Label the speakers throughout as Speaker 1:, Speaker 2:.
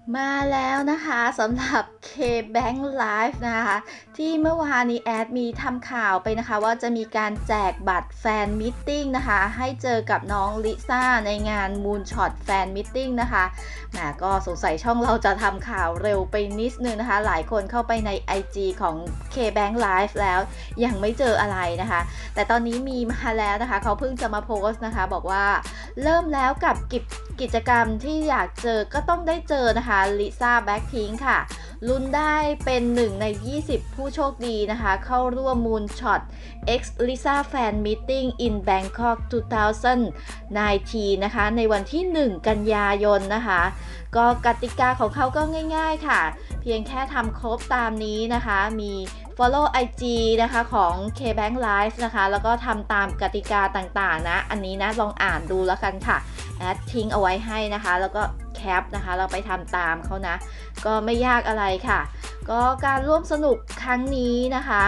Speaker 1: มาแล้วนะคะสำหรับ KBank Live นะคะที่เมื่อวานนี้แอดมีทำข่าวไปนะคะว่าจะมีการแจกบัตรแฟนมิทติ้งนะคะให้เจอกับน้องลิซ่าในงาน Moonshot แฟนมิทติ้งนะคะก็สงสัยช่องเราจะทำข่าวเร็วไปนิดนึงนะคะหลายคนเข้าไปใน IG ของ KBank Live แล้วยังไม่เจออะไรนะคะแต่ตอนนี้มีมาแล้วนะคะเขาเพิ่งจะมาโพสต์นะคะบอกว่าเริ่มแล้วกับกิจกรรมที่อยากเจอก็ต้องได้เจอนะคะลิซ่าแบ็คพิงค์ค่ะลุ้นได้เป็น1ใน20ผู้โชคดีนะคะเข้าร่วม Moonshot X Lisa Fan Meeting in Bangkok 2019นะคะในวันที่1กันยายนนะคะก็กติกาของเขาก็ง่ายๆค่ะเพียงแค่ทำครบตามนี้นะคะมี follow IG นะคะของ KBank Live นะคะแล้วก็ทำตามกติกาต่างๆนะอันนี้นะลองอ่านดูแล้วกันค่ะแอดทิ้งเอาไว้ให้นะคะแล้วก็แคปนะคะเราไปทำตามเขานะก็ไม่ยากอะไรค่ะก็การร่วมสนุกครั้งนี้นะคะ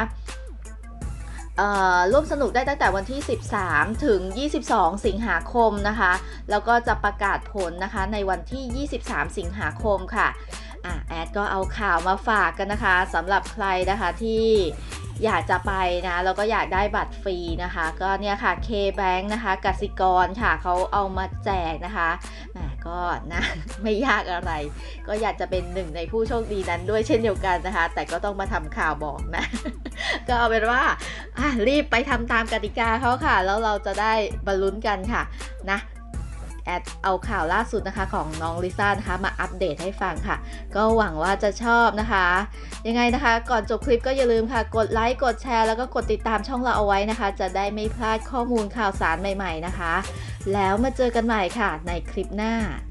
Speaker 1: ร่วมสนุกได้ตั้งแต่วันที่13ถึง22สิงหาคมนะคะแล้วก็จะประกาศผลนะคะในวันที่23สิงหาคมค่ะแอดก็เอาข่าวมาฝากกันนะคะสำหรับใครนะคะที่อยากจะไปนะแล้วก็อยากได้บัตรฟรีนะคะก็เนี่ยค่ะ KBank นะคะกสิกรค่ะเขาเอามาแจกนะคะก็นะไม่ยากอะไรก็อยากจะเป็นหนึ่งในผู้โชคดีนั้นด้วยเช่นเดียวกันนะคะแต่ก็ต้องมาทำข่าวบอกนะก็เอาเป็นว่ารีบไปทำตามกติกาเขาค่ะแล้วเราจะได้บรรลุนกันค่ะนะแอดเอาข่าวล่าสุดนะคะของน้องลิซ่านะคะมาอัปเดตให้ฟังค่ะก็หวังว่าจะชอบนะคะยังไงนะคะก่อนจบคลิปก็อย่าลืมค่ะกดไลค์กดแชร์แล้วก็กดติดตามช่องเราเอาไว้นะคะจะได้ไม่พลาดข้อมูลข่าวสารใหม่ๆนะคะแล้วมาเจอกันใหม่ค่ะในคลิปหน้า